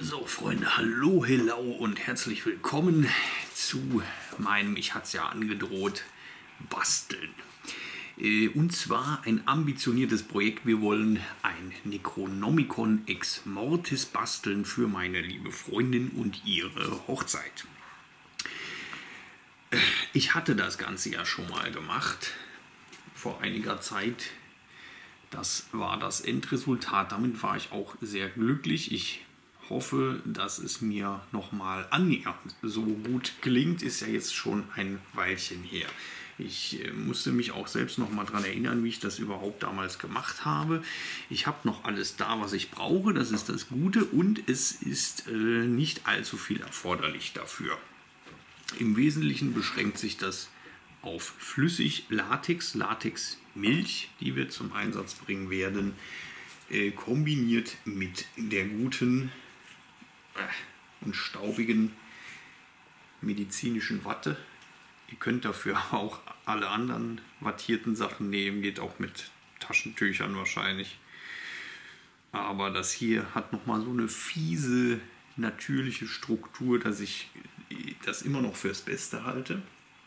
So, Freunde, hallo, hello und herzlich willkommen zu meinem, ich hatte es ja angedroht, Basteln. Und zwar ein ambitioniertes Projekt. Wir wollen ein Necronomicon Ex Mortis basteln für meine liebe Freundin und ihre Hochzeit. Ich hatte das Ganze ja schon mal gemacht, vor einiger Zeit. Das war das Endresultat. Damit war ich auch sehr glücklich. Ich hoffe, dass es mir nochmal annähernd so gut gelingt. Ist ja jetzt schon ein Weilchen her. Ich musste mich auch selbst nochmal daran erinnern, wie ich das überhaupt damals gemacht habe. Ich habe noch alles da, was ich brauche. Das ist das Gute. Und es ist nicht allzu viel erforderlich dafür. Im Wesentlichen beschränkt sich das auf Flüssig-Latex, Latexmilch, die wir zum Einsatz bringen werden, kombiniert mit der guten und staubigen medizinischen Watte. Ihr könnt dafür auch alle anderen wattierten Sachen nehmen, geht auch mit Taschentüchern wahrscheinlich. Aber das hier hat nochmal so eine fiese, natürliche Struktur, dass ich das immer noch fürs Beste halte.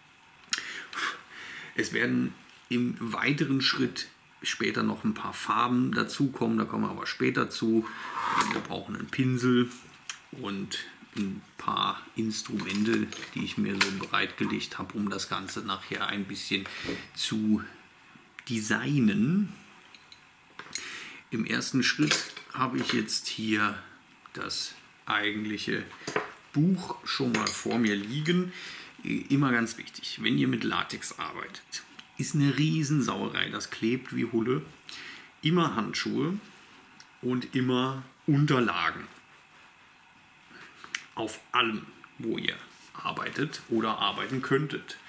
Es werden im weiteren Schritt später noch ein paar Farben dazukommen, da kommen wir aber später zu. Wir brauchen einen Pinsel und ein paar Instrumente, die ich mir so bereitgelegt habe, um das Ganze nachher ein bisschen zu designen. Im ersten Schritt habe ich jetzt hier das eigentliche Buch schon mal vor mir liegen. Immer ganz wichtig, wenn ihr mit Latex arbeitet, ist eine Riesensauerei, das klebt wie Hulle. Immer Handschuhe und immer Unterlagen. Auf allem, wo ihr arbeitet oder arbeiten könntet.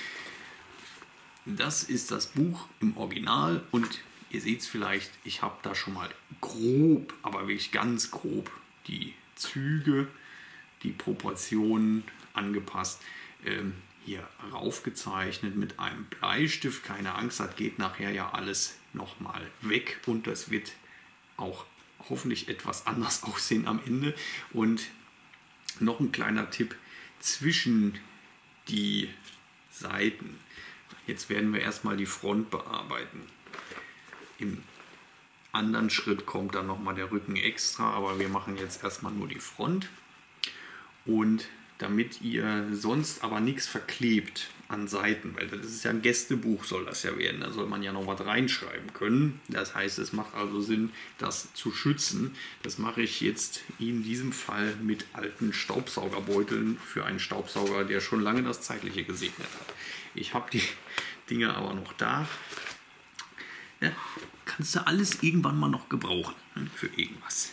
Das ist das Buch im Original und ihr seht es vielleicht, ich habe da schon mal grob, aber wirklich ganz grob die Züge, die Proportionen angepasst. Hier raufgezeichnet mit einem Bleistift. Keine Angst, das geht nachher ja alles nochmal weg und das wird auch hoffentlich etwas anders aussehen am Ende. Und noch ein kleiner Tipp zwischen die Seiten. Jetzt werden wir erstmal die Front bearbeiten. Im anderen Schritt kommt dann nochmal der Rücken extra, aber wir machen jetzt erstmal nur die Front. Und damit ihr sonst aber nichts verklebt an Seiten, weil das ist ja ein Gästebuch, soll das ja werden, da soll man ja noch was reinschreiben können. Das heißt, es macht also Sinn, das zu schützen. Das mache ich jetzt in diesem Fall mit alten Staubsaugerbeuteln für einen Staubsauger, der schon lange das Zeitliche gesegnet hat. Ich habe die Dinge aber noch da. Ja, kannst du alles irgendwann mal noch gebrauchen, für irgendwas.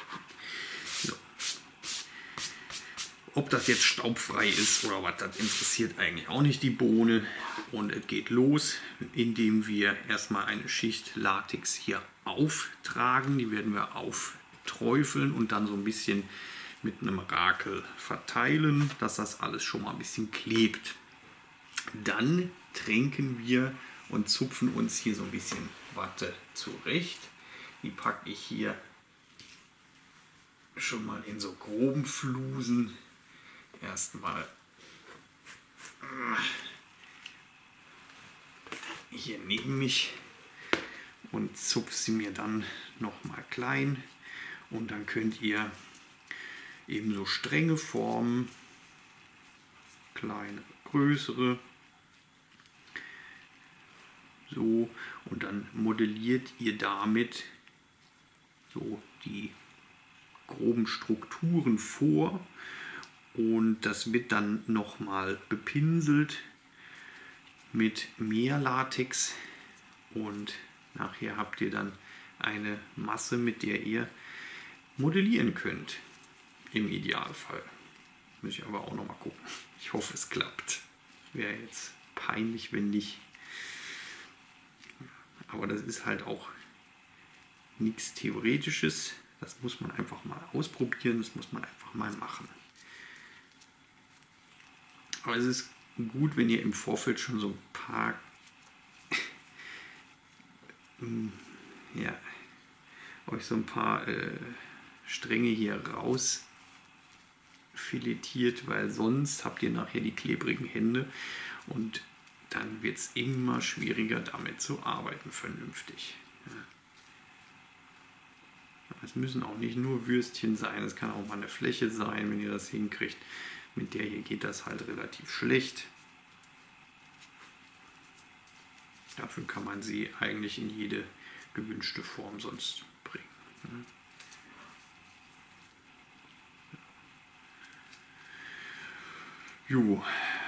Ob das jetzt staubfrei ist oder was, das interessiert eigentlich auch nicht die Bohne. Und es geht los, indem wir erstmal eine Schicht Latex hier auftragen. Die werden wir aufträufeln und dann so ein bisschen mit einem Rakel verteilen, dass das alles schon mal ein bisschen klebt. Dann tränken wir und zupfen uns hier so ein bisschen Watte zurecht. Die packe ich hier schon mal in so groben Flusen. Erstmal hier neben mich und zupfe sie mir dann nochmal klein und dann könnt ihr eben so Stränge formen, kleine, größere, so, und dann modelliert ihr damit so die groben Strukturen vor. Und das wird dann nochmal bepinselt mit mehr Latex und nachher habt ihr dann eine Masse, mit der ihr modellieren könnt. Im Idealfall. Muss ich aber auch nochmal gucken. Ich hoffe, es klappt. Wäre jetzt peinlich, wenn nicht. Aber das ist halt auch nichts Theoretisches. Das muss man einfach mal ausprobieren, das muss man einfach mal machen. Aber es ist gut, wenn ihr im Vorfeld schon so ein paar euch so ein paar Stränge hier raus filetiert, weil sonst habt ihr nachher die klebrigen Hände und dann wird es immer schwieriger, damit zu arbeiten vernünftig. Es müssen auch nicht nur Würstchen sein, es kann auch mal eine Fläche sein, wenn ihr das hinkriegt. Mit der hier geht das halt relativ schlecht. Dafür kann man sie eigentlich in jede gewünschte Form sonst bringen. Jo.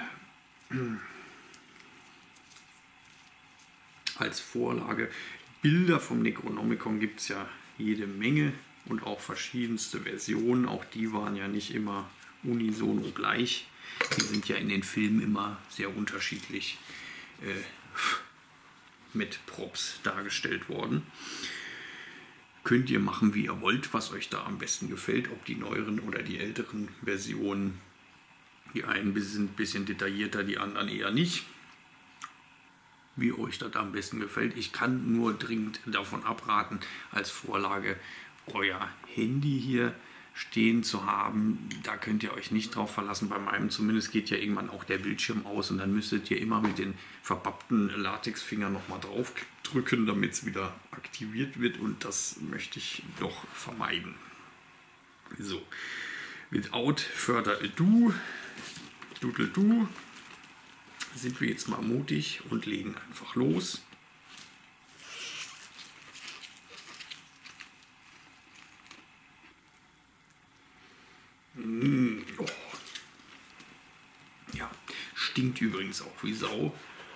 Als Vorlage Bilder vom Necronomicon gibt es ja jede Menge und auch verschiedenste Versionen. Auch die waren ja nicht immer unisono gleich. Die sind ja in den Filmen immer sehr unterschiedlich mit Props dargestellt worden. Könnt ihr machen, wie ihr wollt, was euch da am besten gefällt, ob die neueren oder die älteren Versionen. Die einen sind ein bisschen detaillierter, die anderen eher nicht. Wie euch das am besten gefällt. Ich kann nur dringend davon abraten, als Vorlage euer Handy hier stehen zu haben. Da könnt ihr euch nicht drauf verlassen. Bei meinem zumindest geht ja irgendwann auch der Bildschirm aus und dann müsstet ihr immer mit den verpappten Latexfingern nochmal drauf drücken, damit es wieder aktiviert wird und das möchte ich doch vermeiden. So, without further ado, doodle-doo, sind wir jetzt mal mutig und legen einfach los. Oh. Ja, stinkt übrigens auch wie Sau.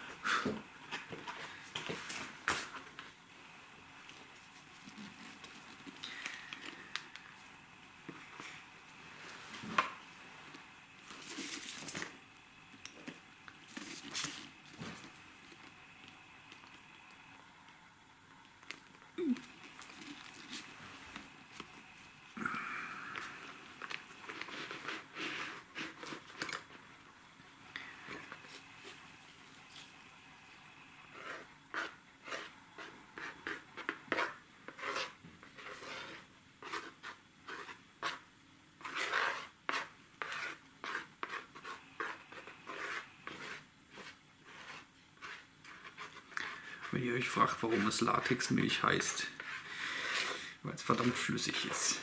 Wenn ihr euch fragt, warum es Latexmilch heißt, weil es verdammt flüssig ist.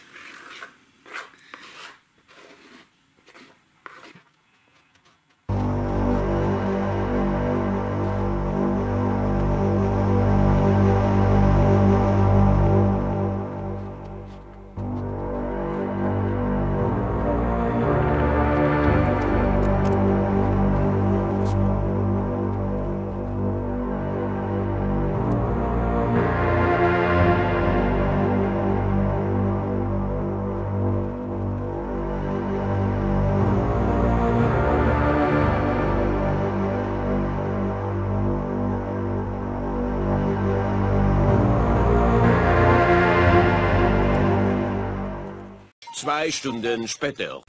Zwei Stunden später.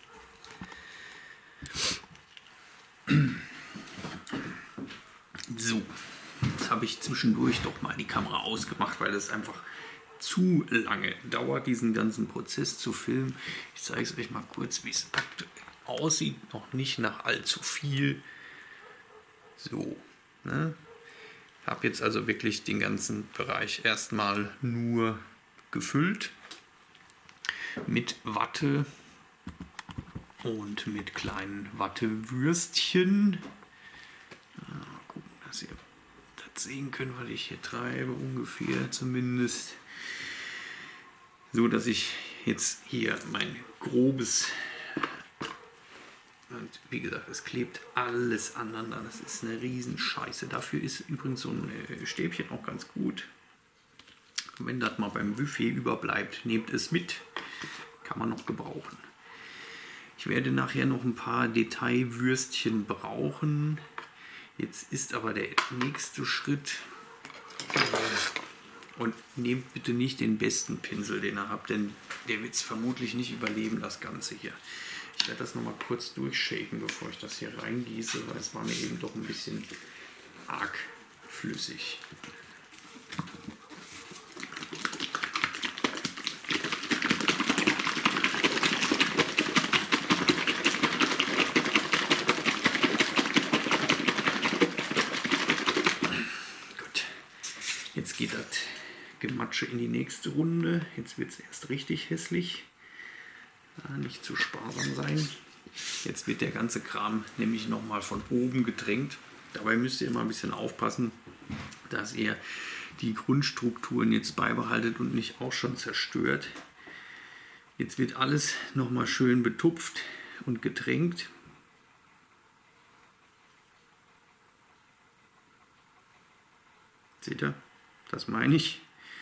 So, jetzt habe ich zwischendurch doch mal die Kamera ausgemacht, weil es einfach zu lange dauert, diesen ganzen Prozess zu filmen. Ich zeige es euch mal kurz, wie es aktuell aussieht. Noch nicht nach allzu viel. So, ne? Ich habe jetzt also wirklich den ganzen Bereich erstmal nur gefüllt mit Watte und mit kleinen Wattewürstchen. Mal gucken, dass ihr das sehen könnt, was ich hier treibe, ungefähr zumindest. So, dass ich jetzt hier mein grobes, und wie gesagt, es klebt alles aneinander, das ist eine Riesenscheiße. Dafür ist übrigens so ein Stäbchen auch ganz gut. Wenn das mal beim Buffet überbleibt, nehmt es mit. Kann man noch gebrauchen. Ich werde nachher noch ein paar Detailwürstchen brauchen. Jetzt ist aber der nächste Schritt. Und nehmt bitte nicht den besten Pinsel, den ihr habt, denn der wird es vermutlich nicht überleben, das Ganze hier. Ich werde das noch mal kurz durchshaken, bevor ich das hier reingieße, weil es war mir eben doch ein bisschen arg flüssig. nächste Runde. Jetzt wird es erst richtig hässlich. Ja, nicht zu sparsam sein. Jetzt wird der ganze Kram nämlich nochmal von oben getränkt. Dabei müsst ihr immer ein bisschen aufpassen, dass ihr die Grundstrukturen jetzt beibehaltet und nicht auch schon zerstört. Jetzt wird alles nochmal schön betupft und getränkt. Seht ihr? Das meine ich.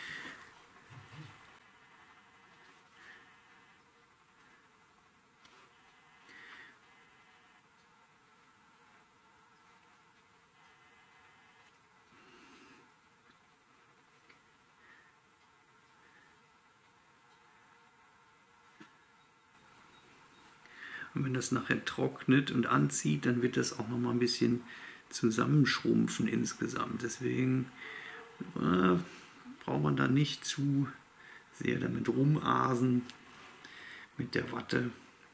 Und wenn das nachher trocknet und anzieht, dann wird das auch noch mal ein bisschen zusammenschrumpfen insgesamt. Deswegen braucht man da nicht zu sehr damit rumasen mit der Watte.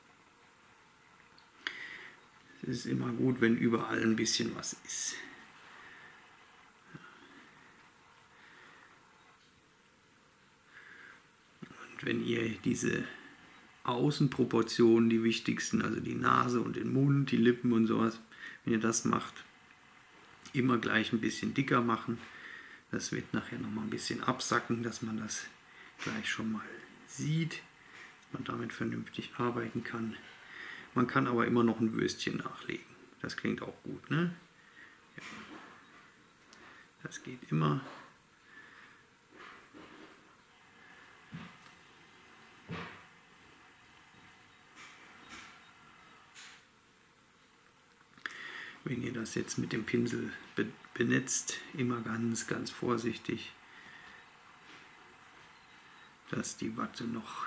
Es ist immer gut, wenn überall ein bisschen was ist. Und wenn ihr diese Außenproportionen, die wichtigsten, also die Nase und den Mund, die Lippen und sowas, wenn ihr das macht, immer gleich ein bisschen dicker machen. Das wird nachher noch mal ein bisschen absacken, dass man das gleich schon mal sieht, dass man damit vernünftig arbeiten kann. Man kann aber immer noch ein Würstchen nachlegen. Das klingt auch gut, ne? Ja. Das geht immer. Wenn ihr das jetzt mit dem Pinsel benetzt, immer ganz, ganz vorsichtig, dass die Watte noch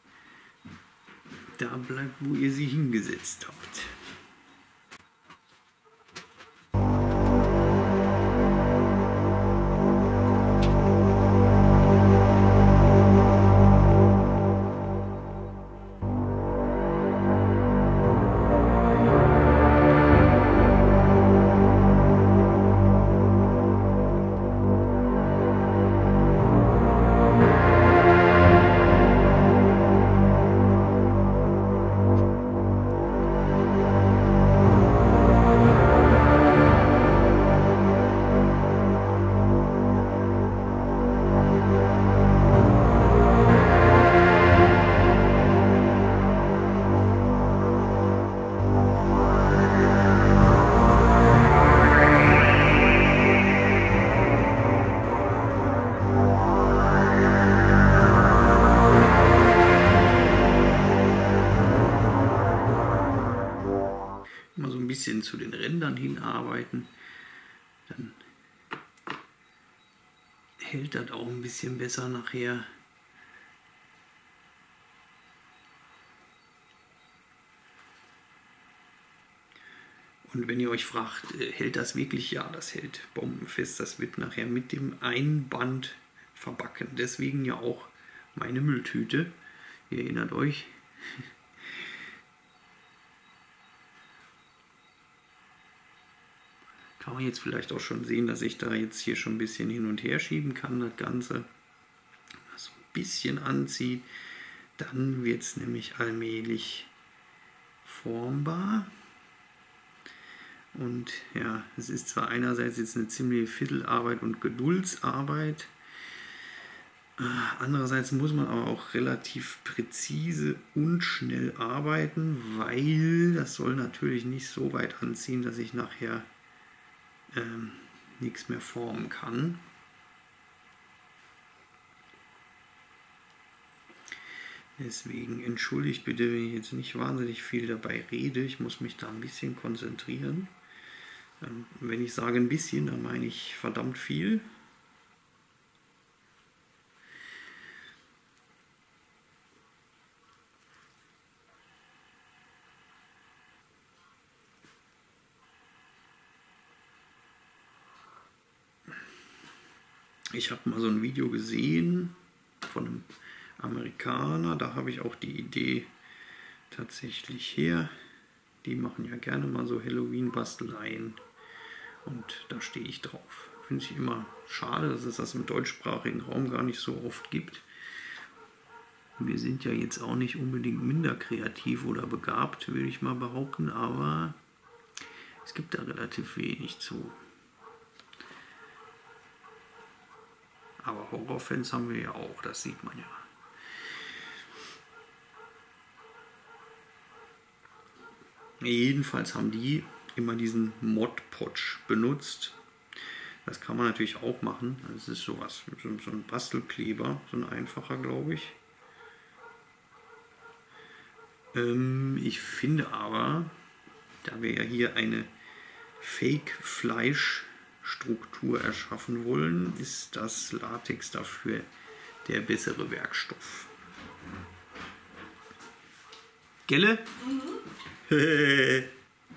da bleibt, wo ihr sie hingesetzt habt. Immer so ein bisschen zu den Rändern hinarbeiten, dann hält das auch ein bisschen besser nachher. Und wenn ihr euch fragt, hält das wirklich? Ja, das hält bombenfest. Das wird nachher mit dem Einband verbacken. Deswegen ja auch meine Mülltüte. Ihr erinnert euch. Kann man jetzt vielleicht auch schon sehen, dass ich da jetzt hier schon ein bisschen hin und her schieben kann, das Ganze. Das ein bisschen anzieht. Dann wird es nämlich allmählich formbar. Und ja, es ist zwar einerseits jetzt eine ziemliche Viertelarbeit und Geduldsarbeit, andererseits muss man aber auch relativ präzise und schnell arbeiten, weil das soll natürlich nicht so weit anziehen, dass ich nachher nichts mehr formen kann. Deswegen entschuldigt bitte, wenn ich jetzt nicht wahnsinnig viel dabei rede. Ich muss mich da ein bisschen konzentrieren. Wenn ich sage ein bisschen, dann meine ich verdammt viel. Ich habe mal so ein Video gesehen von einem Amerikaner, da habe ich auch die Idee tatsächlich her. Die machen ja gerne mal so Halloween-Basteleien und da stehe ich drauf. Finde ich immer schade, dass es das im deutschsprachigen Raum gar nicht so oft gibt. Wir sind ja jetzt auch nicht unbedingt minder kreativ oder begabt, würde ich mal behaupten, aber es gibt da relativ wenig zu. Aber Horrorfans haben wir ja auch, das sieht man ja. Jedenfalls haben die immer diesen Mod Podge benutzt. Das kann man natürlich auch machen. Das ist sowas, so ein Bastelkleber, so ein einfacher, glaube ich. Ich finde aber, da wir ja hier eine Fake-Fleisch-Struktur erschaffen wollen, ist das Latex dafür der bessere Werkstoff. Gelle? Mhm.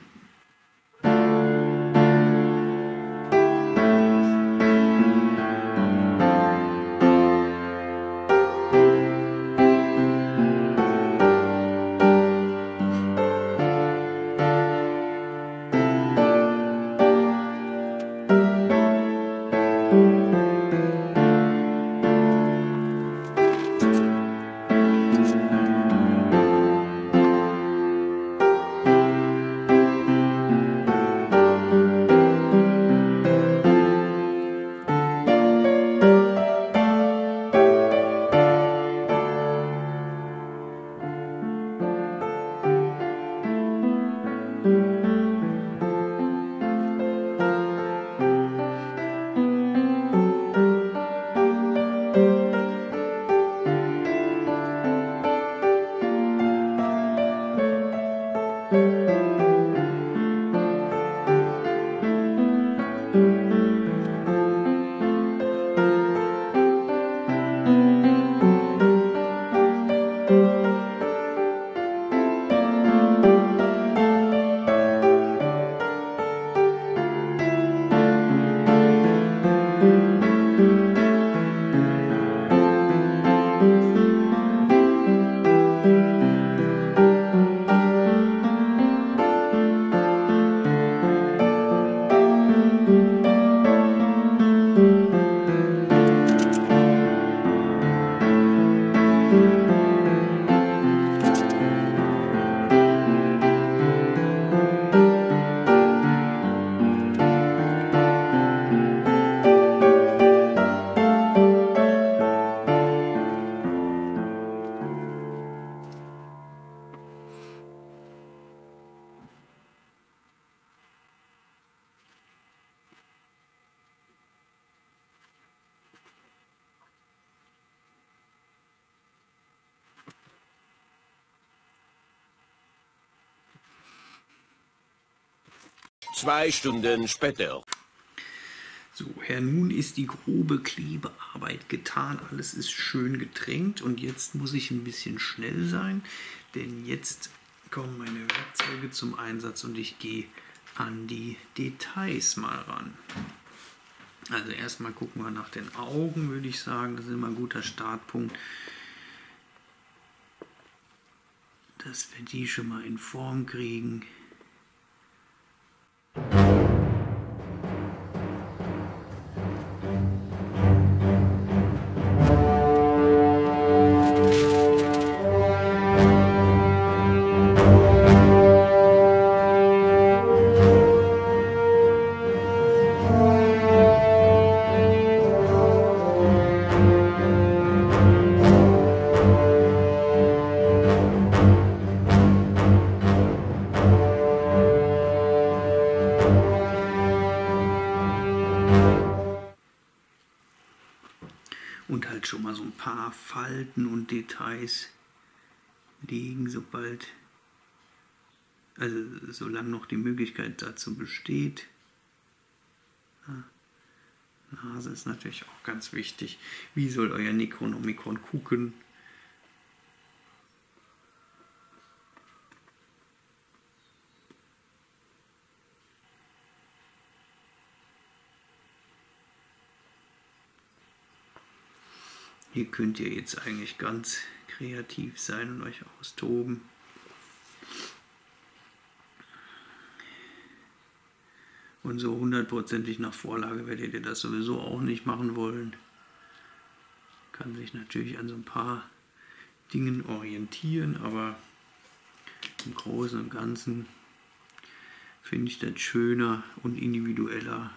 Zwei Stunden später. So, nun ist die grobe Klebearbeit getan. Alles ist schön getränkt und jetzt muss ich ein bisschen schnell sein, denn jetzt kommen meine Werkzeuge zum Einsatz und ich gehe an die Details mal ran. Also erstmal gucken wir nach den Augen, würde ich sagen. Das ist immer ein guter Startpunkt, dass wir die schon mal in Form kriegen. Und halt schon mal so ein paar Falten und Details legen, solange noch die Möglichkeit dazu besteht. Nase ist natürlich auch ganz wichtig. Wie soll euer Necronomicon gucken? Hier könnt ihr jetzt eigentlich ganz kreativ sein und euch austoben. Und so hundertprozentig nach Vorlage werdet ihr das sowieso auch nicht machen wollen. Kann sich natürlich an so ein paar Dingen orientieren, aber im Großen und Ganzen finde ich das schöner und individueller.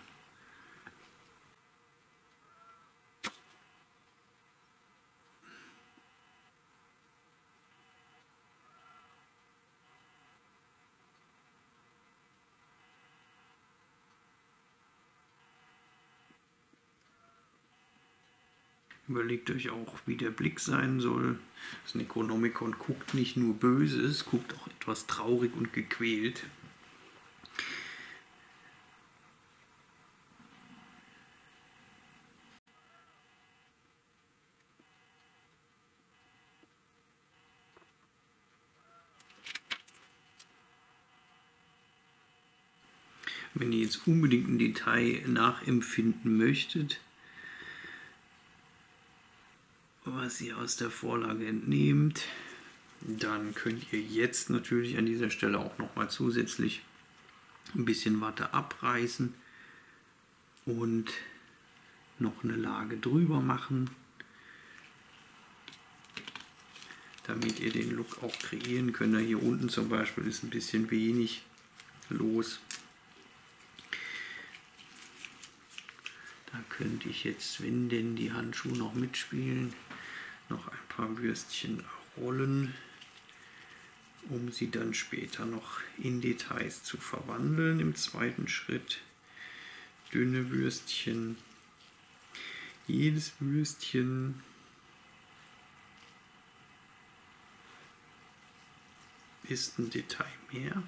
Überlegt euch auch, wie der Blick sein soll. Das Necronomicon guckt nicht nur böse, es guckt auch etwas traurig und gequält. Wenn ihr jetzt unbedingt ein Detail nachempfinden möchtet, was ihr aus der Vorlage entnehmt, dann könnt ihr jetzt natürlich an dieser Stelle auch nochmal zusätzlich ein bisschen Watte abreißen und noch eine Lage drüber machen, damit ihr den Look auch kreieren könnt. Hier unten zum Beispiel ist ein bisschen wenig los. Da könnte ich jetzt, wenn denn die Handschuhe noch mitspielen, noch ein paar Würstchen rollen, um sie dann später noch in Details zu verwandeln. Im zweiten Schritt dünne Würstchen. Jedes Würstchen ist ein Detail mehr.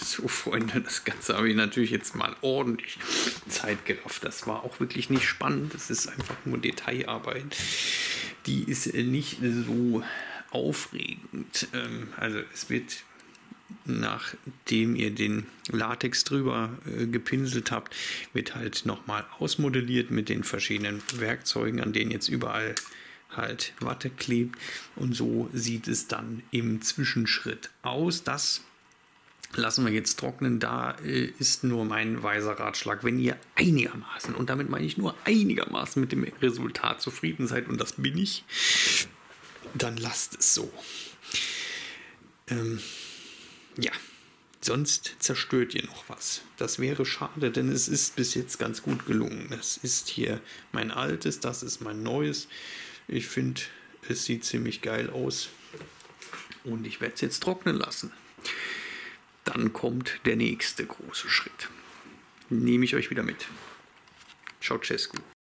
So, Freunde, das Ganze habe ich natürlich jetzt mal ordentlich Zeit gerafft. Das war auch wirklich nicht spannend. Das ist einfach nur Detailarbeit. Die ist nicht so aufregend. Also es wird, nachdem ihr den Latex drüber gepinselt habt, wird halt nochmal ausmodelliert mit den verschiedenen Werkzeugen, an denen jetzt überall halt Watte klebt. Und so sieht es dann im Zwischenschritt aus. Das lassen wir jetzt trocknen. Da ist nur mein weiser Ratschlag, wenn ihr einigermaßen, und damit meine ich nur einigermaßen, mit dem Resultat zufrieden seid, und das bin ich, dann lasst es so. Ja, sonst zerstört ihr noch was. Das wäre schade, denn es ist bis jetzt ganz gut gelungen. Das ist hier mein altes, das ist mein neues. Ich finde, es sieht ziemlich geil aus. Und ich werde es jetzt trocknen lassen. Dann kommt der nächste große Schritt. Nehme ich euch wieder mit. Ceausescu.